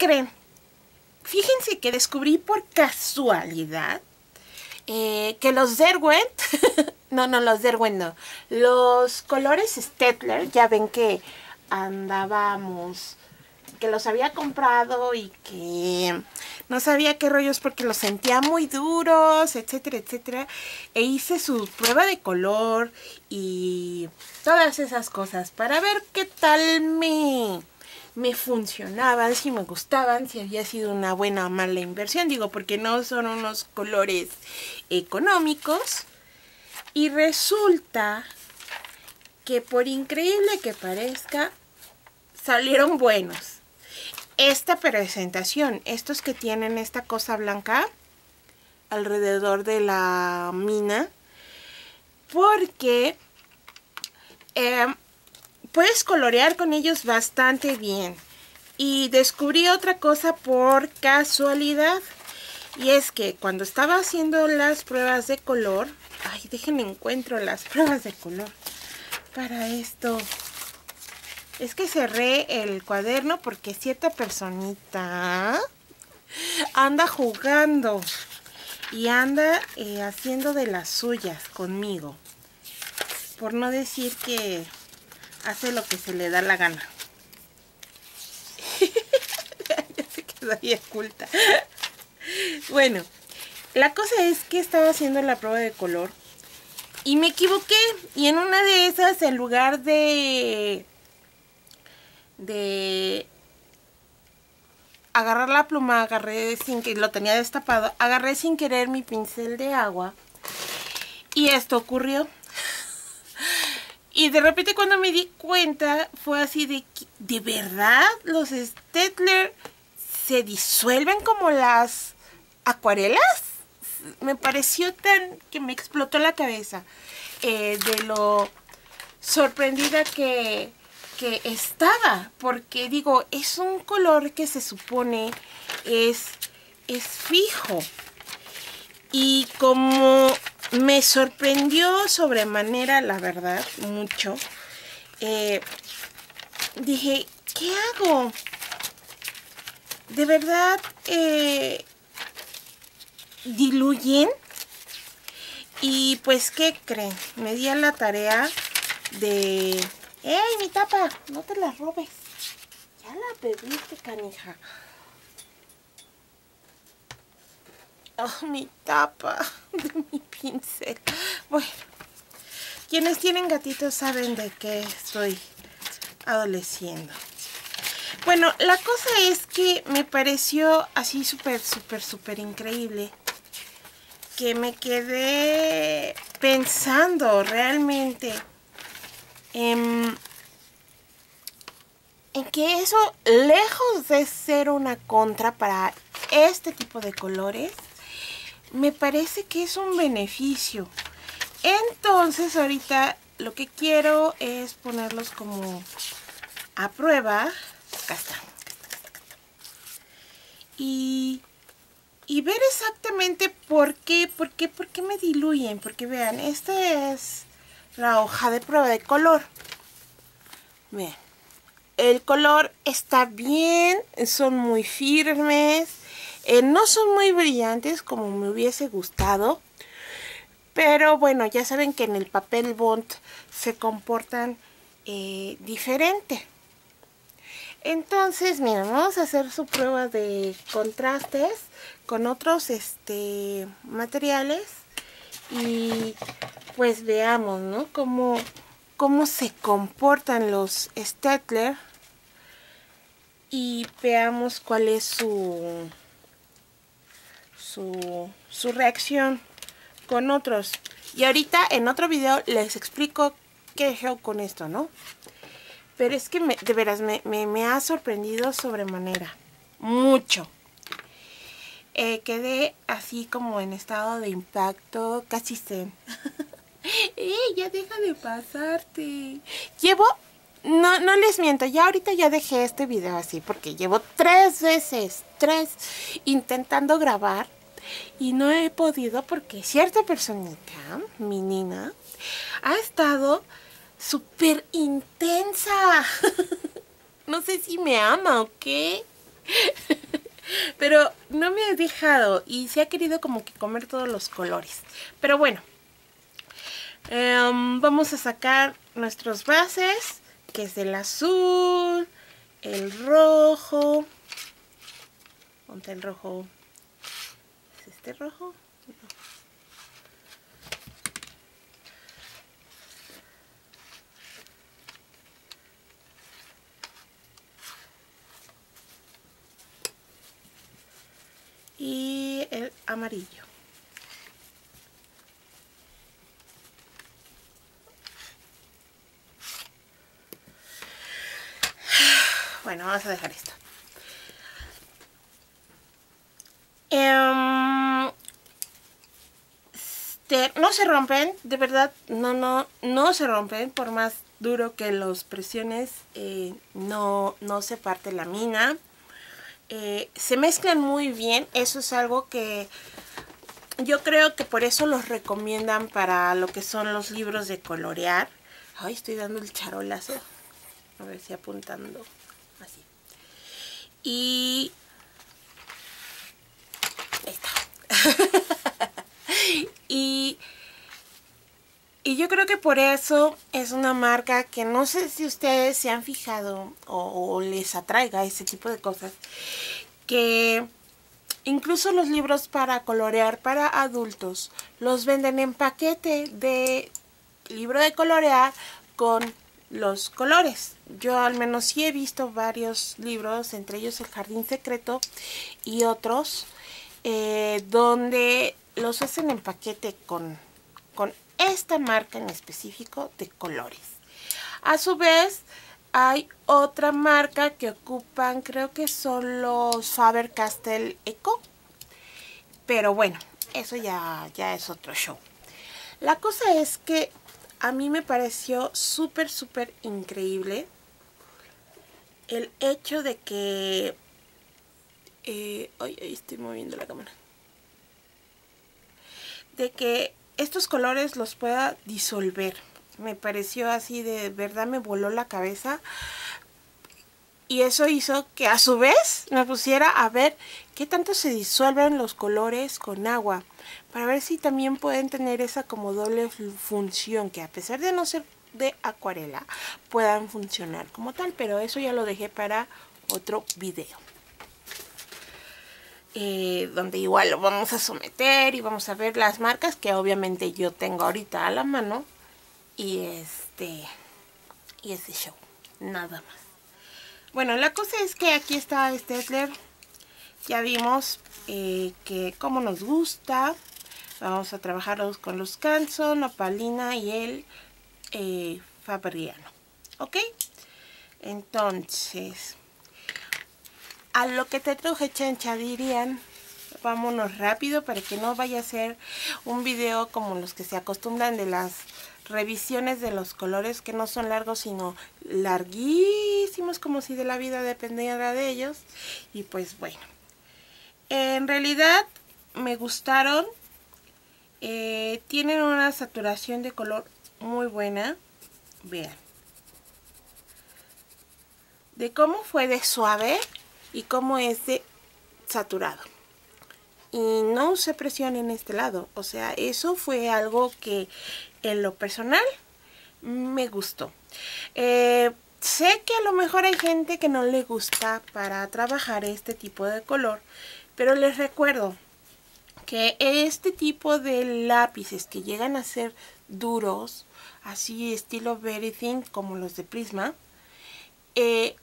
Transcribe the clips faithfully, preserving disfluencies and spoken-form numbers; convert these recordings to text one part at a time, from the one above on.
creen? Fíjense que descubrí por casualidad eh, que los Derwent, no, no, los Derwent no, los colores Staedtler, ya ven que andábamos, que los había comprado y que no sabía qué rollos porque los sentía muy duros, etcétera, etcétera. E hice su prueba de color y todas esas cosas para ver qué tal me... me funcionaban, si me gustaban, si había sido una buena o mala inversión, digo, porque no son unos colores económicos. Y resulta que, por increíble que parezca, salieron buenos. Esta presentación, estos que tienen esta cosa blanca alrededor de la mina, porque eh, puedes colorear con ellos bastante bien. Y descubrí otra cosa por casualidad. Y es que cuando estaba haciendo las pruebas de color... Ay, déjenme encuentro las pruebas de color para esto. Es que cerré el cuaderno porque cierta personita anda jugando. Y anda eh, haciendo de las suyas conmigo. Por no decir que... hace lo que se le da la gana. Ya se quedó ahí oculta. Bueno, la cosa es que estaba haciendo la prueba de color y me equivoqué. Y en una de esas, en lugar de... de agarrar la pluma, agarré sin que lo tenía destapado, agarré sin querer mi pincel de agua. Y esto ocurrió. Y de repente cuando me di cuenta fue así de, ¿de verdad los Staedtler se disuelven como las acuarelas? Me pareció tan que me explotó la cabeza eh, de lo sorprendida que, que estaba. Porque digo, es un color que se supone es, es fijo. Y como... me sorprendió sobremanera, la verdad, mucho. Eh, dije, ¿qué hago? ¿De verdad eh, diluyen? Y pues, ¿qué creen? Me di a la tarea de... ¡Ey, mi tapa! No te la robes. Ya la perdiste, canija. Oh, mi tapa de mi pincel. Bueno, quienes tienen gatitos saben de qué estoy adoleciendo. Bueno, la cosa es que me pareció así súper, súper, súper increíble. Que me quedé pensando realmente en, en que eso, lejos de ser una contra para este tipo de colores, me parece que es un beneficio. Entonces ahorita lo que quiero es ponerlos como a prueba. Acá está. Y, y ver exactamente por qué, por qué, por qué me diluyen. Porque vean, esta es la hoja de prueba de color. Vean, el color está bien, son muy firmes. Eh, no son muy brillantes como me hubiese gustado, pero bueno, ya saben que en el papel bond se comportan eh, diferente. Entonces, miren, vamos a hacer su prueba de contrastes con otros este, materiales y pues veamos, ¿no? Cómo, cómo se comportan los Staedtler y veamos cuál es su... Su, su reacción con otros. Y ahorita en otro video les explico qué show con esto, ¿no? Pero es que me, de veras me, me, me ha sorprendido sobremanera. Mucho. Eh, quedé así como en estado de impacto, casi zen. ¡Eh, ya deja de pasarte! Llevo... No, no les miento, ya ahorita ya dejé este video así porque llevo tres veces, tres, intentando grabar y no he podido porque cierta personita, mi nina, ha estado súper intensa. No sé si me ama o qué. Pero no me ha dejado y se ha querido como que comer todos los colores. Pero bueno, um, vamos a sacar nuestros bases, que es el azul, el rojo. ¿Dónde está el rojo? ¿Es este rojo? No. Y el amarillo. Bueno, vamos a dejar esto. Um, este, no se rompen, de verdad, no, no, no se rompen, por más duro que los presiones, eh, no, no se parte la mina. Eh, se mezclan muy bien, eso es algo que yo creo que por eso los recomiendan para lo que son los libros de colorear. Ay, estoy dando el charolazo, a ver si apuntando así. Y ahí está. y Y yo creo que por eso es una marca que no sé si ustedes se han fijado o, o les atraiga ese tipo de cosas, que incluso los libros para colorear para adultos los venden en paquete de libro de colorear con los colores. Yo al menos sí he visto varios libros, entre ellos El Jardín Secreto y otros, eh, donde los hacen en paquete con, con esta marca en específico de colores. A su vez hay otra marca que ocupan, creo que son los Faber-Castell Eco, pero bueno, eso ya, ya es otro show. La cosa es que a mí me pareció súper súper increíble el hecho de que eh, ay, ay, estoy moviendo la cámara, de que estos colores los pueda disolver. Me pareció así, de verdad me voló la cabeza. Y eso hizo que a su vez me pusiera a ver qué tanto se disuelven los colores con agua. Para ver si también pueden tener esa como doble función, que a pesar de no ser de acuarela, puedan funcionar como tal. Pero eso ya lo dejé para otro video. Eh, donde igual lo vamos a someter y vamos a ver las marcas que obviamente yo tengo ahorita a la mano y este y ese show, nada más. Bueno, la cosa es que aquí está Staedtler. Ya vimos eh, que como nos gusta. Vamos a trabajarlos con los Canson, Opalina y el eh, Fabriano. ¿Ok? Entonces, a lo que te truje, Chencha, dirían. Vámonos rápido para que no vaya a ser un video como los que se acostumbran de las revisiones de los colores, que no son largos sino larguísimos, como si de la vida dependiera de ellos. Y pues bueno, en realidad me gustaron. Eh, tienen una saturación de color muy buena. Vean de cómo fue de suave y cómo es de saturado. Y no usé presión en este lado. O sea, eso fue algo que en lo personal me gustó. Eh, sé que a lo mejor hay gente que no le gusta para trabajar este tipo de color. Pero les recuerdo que este tipo de lápices que llegan a ser duros, así estilo very thin como los de Prisma, eh,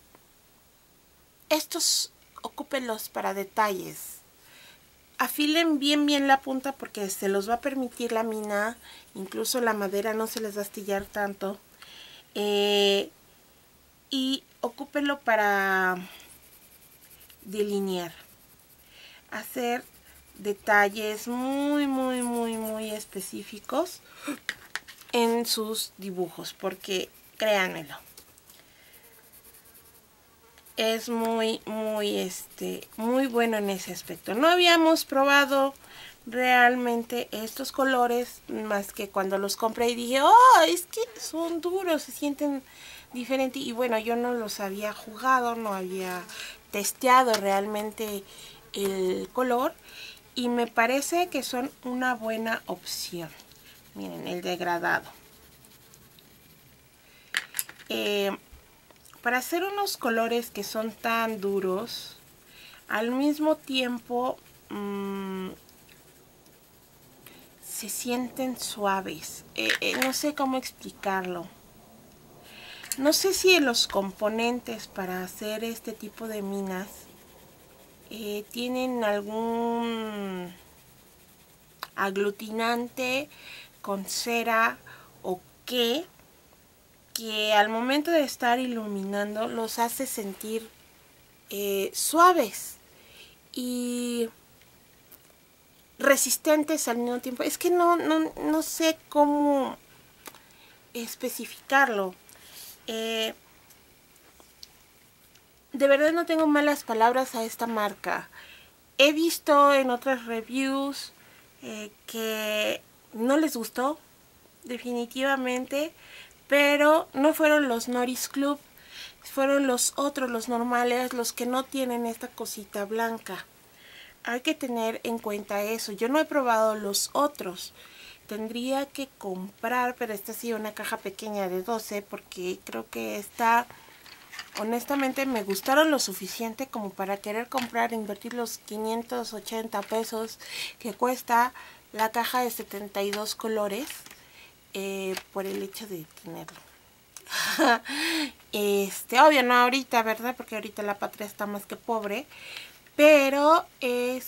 estos ocúpenlos para detalles. Afilen bien bien la punta porque se los va a permitir la mina, incluso la madera no se les va a astillar tanto. Eh, y ocúpenlo para delinear, hacer detalles muy muy muy muy específicos en sus dibujos, porque créanmelo, es muy muy este muy bueno en ese aspecto. No habíamos probado realmente estos colores más que cuando los compré y dije, oh, es que son duros, se sienten diferentes. Y bueno, yo no los había jugado, no había testeado realmente el color y me parece que son una buena opción. Miren, el degradado. Eh, para hacer unos colores que son tan duros, al mismo tiempo mmm, se sienten suaves. Eh, eh, no sé cómo explicarlo. No sé si los componentes para hacer este tipo de minas eh, tienen algún aglutinante con cera o qué, que al momento de estar iluminando los hace sentir eh, suaves y resistentes al mismo tiempo. Es que no, no, no sé cómo especificarlo. Eh, de verdad no tengo malas palabras a esta marca. He visto en otras reviews eh, que no les gustó, definitivamente, pero no fueron los Noris Club, fueron los otros, los normales, los que no tienen esta cosita blanca. Hay que tener en cuenta eso. Yo no he probado los otros. Tendría que comprar, pero esta sí una caja pequeña de doce, porque creo que esta, honestamente, me gustaron lo suficiente como para querer comprar, invertir los quinientos ochenta pesos que cuesta la caja de setenta y dos colores, eh, por el hecho de tenerlo. este, obvio, no ahorita, ¿verdad? Porque ahorita la patria está más que pobre, pero es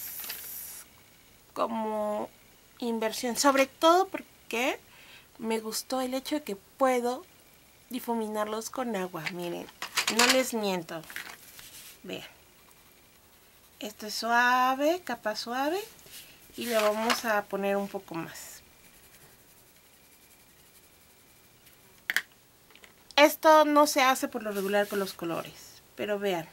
como inversión, sobre todo porque me gustó el hecho de que puedo difuminarlos con agua. Miren, no les miento, vean, esto es suave, capa suave, y le vamos a poner un poco más. Esto no se hace por lo regular con los colores, pero vean,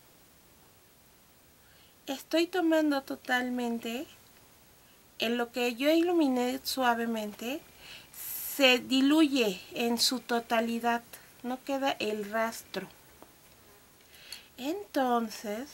estoy tomando totalmente en lo que yo iluminé suavemente, se diluye en su totalidad, no queda el rastro. Entonces,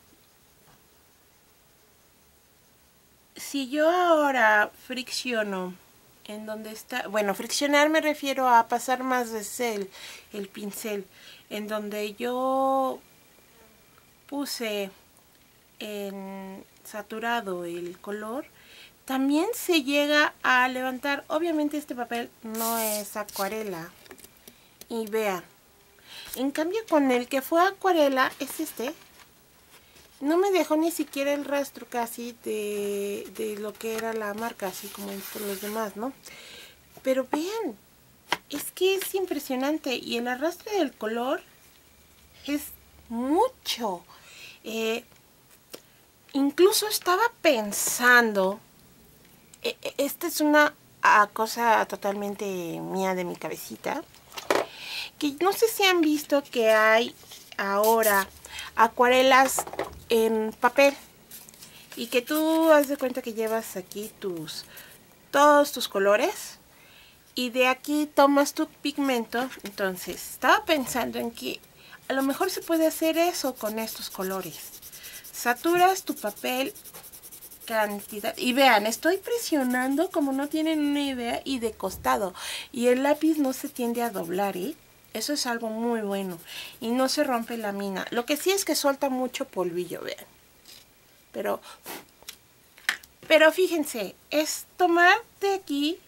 si yo ahora fricciono en donde está, bueno, friccionar me refiero a pasar más de el, el pincel, en donde yo puse en saturado el color, también se llega a levantar. Obviamente este papel no es acuarela, y vean, en cambio con el que fue acuarela, es este, no me dejó ni siquiera el rastro casi de, de lo que era la marca, así como por los demás, ¿no? Pero vean, es que es impresionante, y el arrastre del color es mucho. Eh, incluso estaba pensando, eh, esta es una ah, cosa totalmente mía de mi cabecita, que no sé si han visto que hay ahora acuarelas en papel, y que tú haz de cuenta que llevas aquí tus todos tus colores y de aquí tomas tu pigmento. Entonces estaba pensando en que a lo mejor se puede hacer eso con estos colores. Saturas tu papel cantidad, y vean, estoy presionando como no tienen una idea, y de costado, y el lápiz no se tiende a doblar, ¿eh? Eso es algo muy bueno, y no se rompe la mina. Lo que sí es que suelta mucho polvillo, vean. Pero, pero fíjense, es tomar de aquí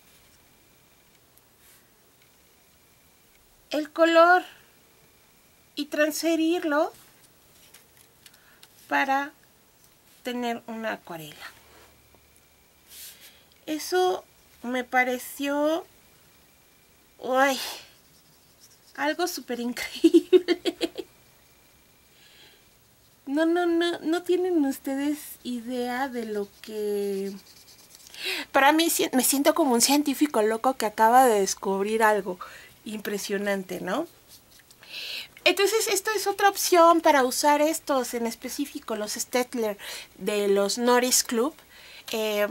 el color y transferirlo para tener una acuarela. Eso me pareció, uy, algo súper increíble. No, no, no, no tienen ustedes idea de lo que... Para mí me siento como un científico loco que acaba de descubrir algo impresionante, ¿no? Entonces, esto es otra opción para usar estos, en específico los Staedtler de los Noris Club. Eh,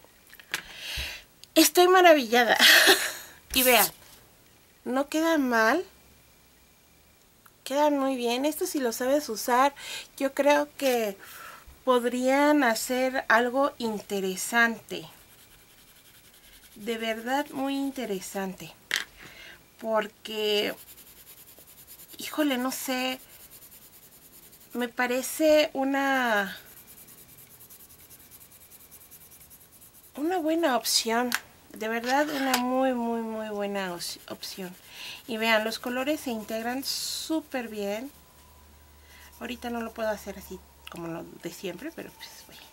estoy maravillada. Y vean, no queda mal Quedan muy bien. Esto, si lo sabes usar, yo creo que podrían hacer algo interesante. De verdad muy interesante. Porque, híjole, no sé, me parece una una buena opción. De verdad, una muy, muy, muy buena opción. Y vean, los colores se integran súper bien. Ahorita no lo puedo hacer así como lo de siempre, pero pues bueno.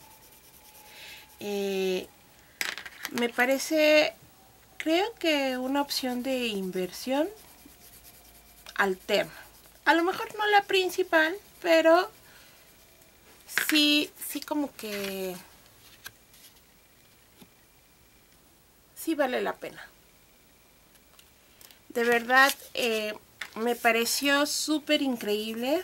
Eh, me parece, creo que una opción de inversión alterna. A lo mejor no la principal, pero sí, sí como que sí vale la pena. De verdad, eh, me pareció súper increíble.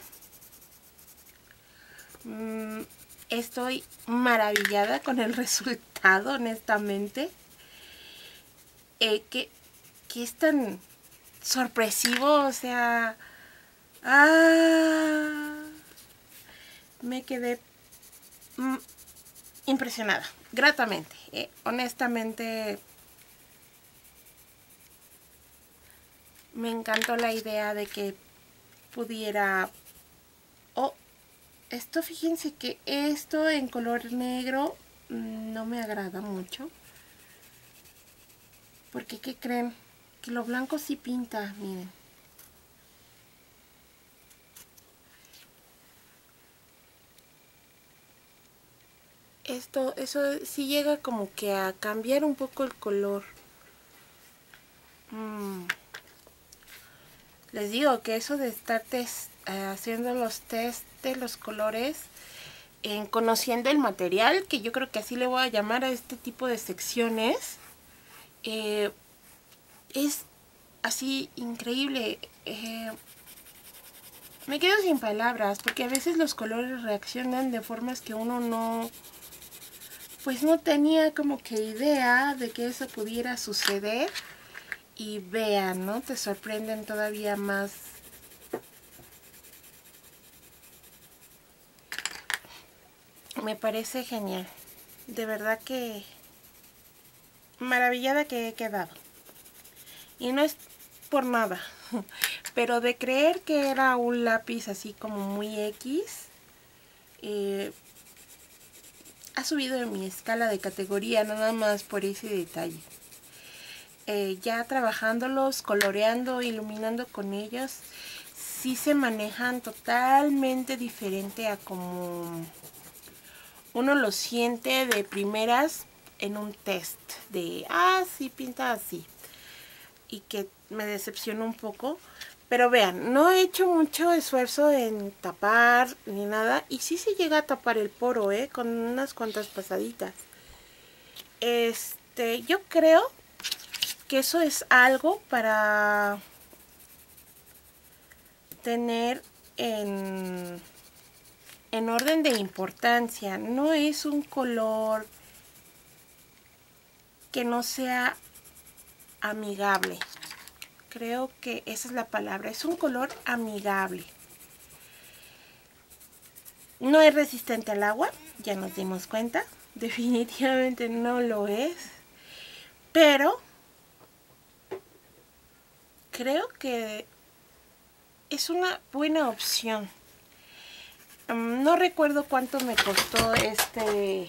Mm, estoy maravillada con el resultado, honestamente. Eh, que, que es tan sorpresivo, o sea... Ah, me quedé mm, impresionada, gratamente. Eh, honestamente, me encantó la idea de que pudiera... Oh, esto, fíjense que esto en color negro no me agrada mucho. Porque, ¿qué creen? Que lo blanco sí pinta, miren. Esto, eso sí llega como que a cambiar un poco el color. Mm. Les digo que eso de estar test, eh, haciendo los test de los colores, en conociendo el material, que yo creo que así le voy a llamar a este tipo de secciones, eh, es así increíble. Eh, me quedo sin palabras, porque a veces los colores reaccionan de formas que uno no, pues no tenía como que idea de que eso pudiera suceder. Y vean, ¿no? Te sorprenden todavía más. Me parece genial. De verdad que maravillada que he quedado. Y no es por nada, pero de creer que era un lápiz así como muy X, eh, ha subido en mi escala de categoría nada más por ese detalle. Eh, ya trabajándolos, coloreando, iluminando con ellos, sí se manejan totalmente diferente a como uno lo siente de primeras en un test de, ah, sí, pinta así. Y que me decepcionó un poco. Pero vean, no he hecho mucho esfuerzo en tapar ni nada. Y sí se llega a tapar el poro, ¿eh? Con unas cuantas pasaditas. Este, yo creo que eso es algo para tener en, en orden de importancia. No es un color que no sea amigable. Creo que esa es la palabra. Es un color amigable. No es resistente al agua, ya nos dimos cuenta. Definitivamente no lo es. Pero creo que es una buena opción. Um, no recuerdo cuánto me costó este,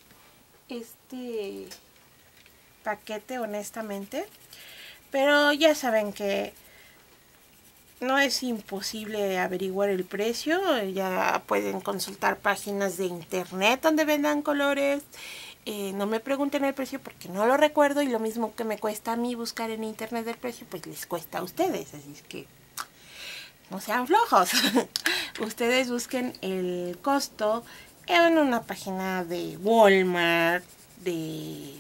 este paquete, honestamente. Pero ya saben que no es imposible averiguar el precio. Ya pueden consultar páginas de internet donde vendan colores. Eh, no me pregunten el precio porque no lo recuerdo. Y lo mismo que me cuesta a mí buscar en internet el precio, pues les cuesta a ustedes. Así es que no sean flojos. Ustedes busquen el costo en una página de Walmart, de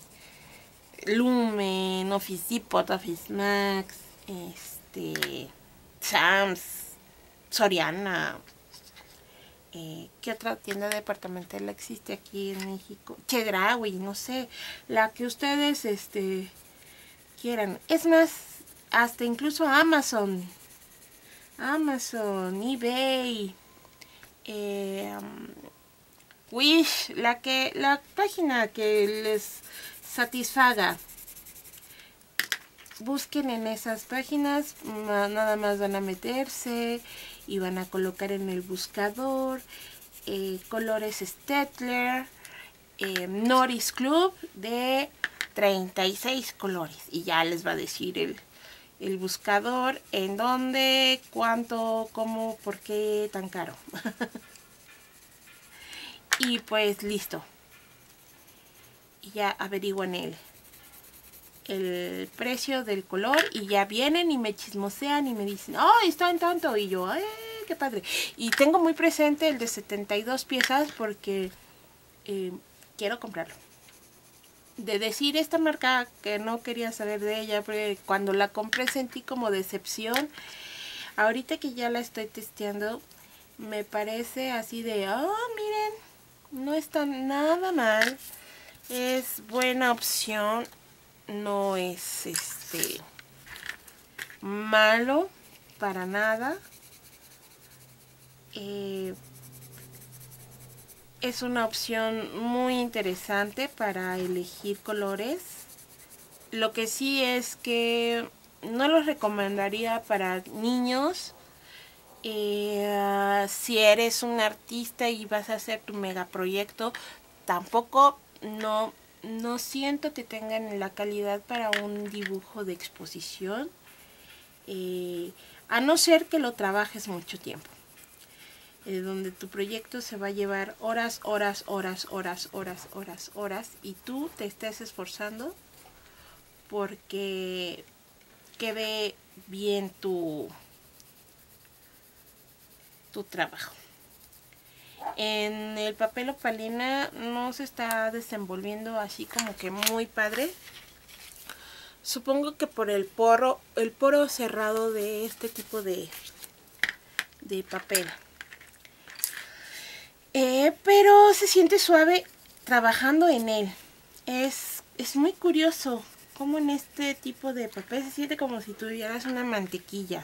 Lumen, Office Depot, Office Max, este, Sam's, Soriana. Eh, ¿Qué otra tienda departamental existe aquí en México? Chedraui, no sé, la que ustedes este, quieran. Es más, hasta incluso Amazon Amazon, eBay, eh, Wish, la que la página que les satisfaga. Busquen en esas páginas, nada más van a meterse y van a colocar en el buscador eh, colores Staedtler, eh, Norris Club de treinta y seis colores, y ya les va a decir el, el buscador en dónde, cuánto, cómo, por qué tan caro. Y pues listo, y ya averiguan el el precio del color y ya vienen y me chismosean y me dicen, oh, está en tanto, y yo, ¡ay, qué padre! Y tengo muy presente el de setenta y dos piezas porque eh, quiero comprarlo. De decir esta marca que no quería saber de ella, porque cuando la compré sentí como decepción. Ahorita que ya la estoy testeando, me parece así de, oh, miren, no está nada mal, es buena opción. No es este malo para nada. Eh, es una opción muy interesante para elegir colores. Lo que sí es que no los recomendaría para niños. Eh, si eres un artista y vas a hacer tu megaproyecto, tampoco no No siento que tengan la calidad para un dibujo de exposición, eh, a no ser que lo trabajes mucho tiempo, eh, donde tu proyecto se va a llevar horas, horas, horas, horas, horas, horas, horas, y tú te estés esforzando porque quede bien tu, tu trabajo. En el papel opalina no se está desenvolviendo así como que muy padre. Supongo que por el poro, el poro cerrado de este tipo de, de papel. Eh, pero se siente suave trabajando en él. Es, es muy curioso como en este tipo de papel se siente como si tuvieras una mantequilla.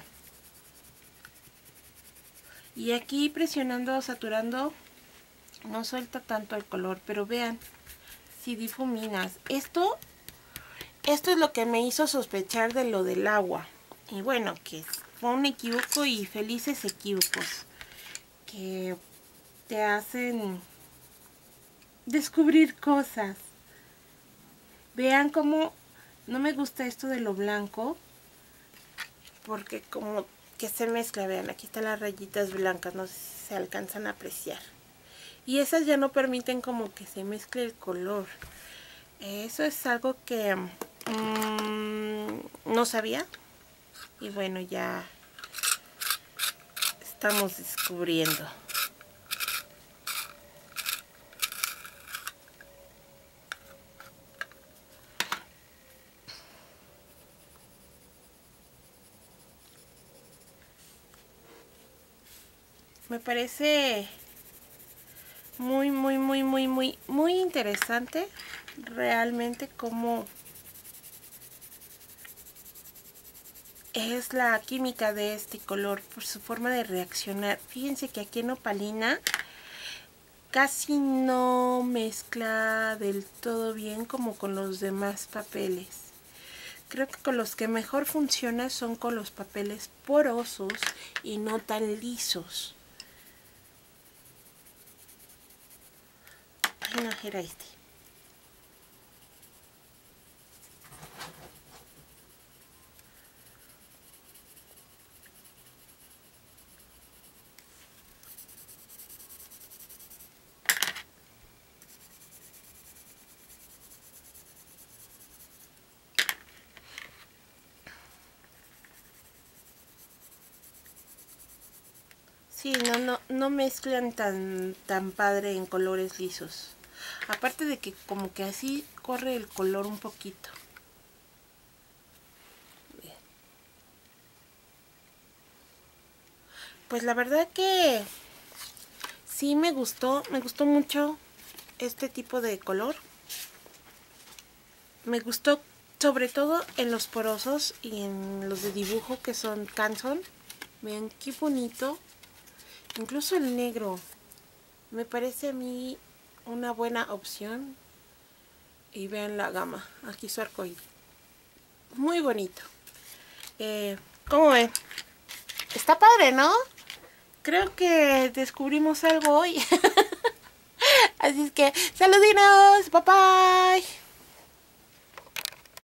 Y aquí presionando, saturando, no suelta tanto el color, pero vean, si difuminas. Esto, esto es lo que me hizo sospechar de lo del agua. Y bueno, que fue un equívoco y felices equívocos que te hacen descubrir cosas. Vean cómo no me gusta esto de lo blanco, porque como que se mezcla. Vean, aquí están las rayitas blancas, no sé si se alcanzan a apreciar. Y esas ya no permiten como que se mezcle el color. Eso es algo que mmm, no sabía. Y bueno, ya estamos descubriendo. Me parece muy, muy, muy, muy, muy, muy interesante realmente cómo es la química de este color por su forma de reaccionar. Fíjense que aquí en opalina casi no mezcla del todo bien como con los demás papeles. Creo que con los que mejor funciona son con los papeles porosos y no tan lisos. Ay, no, era este. Sí, no, no, no mezclan tan, tan padre en colores lisos. Aparte de que como que así corre el color un poquito. Bien. Pues la verdad que sí me gustó, me gustó mucho este tipo de color. Me gustó sobre todo en los porosos y en los de dibujo que son Canson. Vean qué bonito. Incluso el negro me parece a mí una buena opción. Y vean la gama. Aquí su arcoíris. Muy bonito. Eh, ¿Cómo ven? Está padre, ¿no? Creo que descubrimos algo hoy. Así es que, saludinos. Bye bye.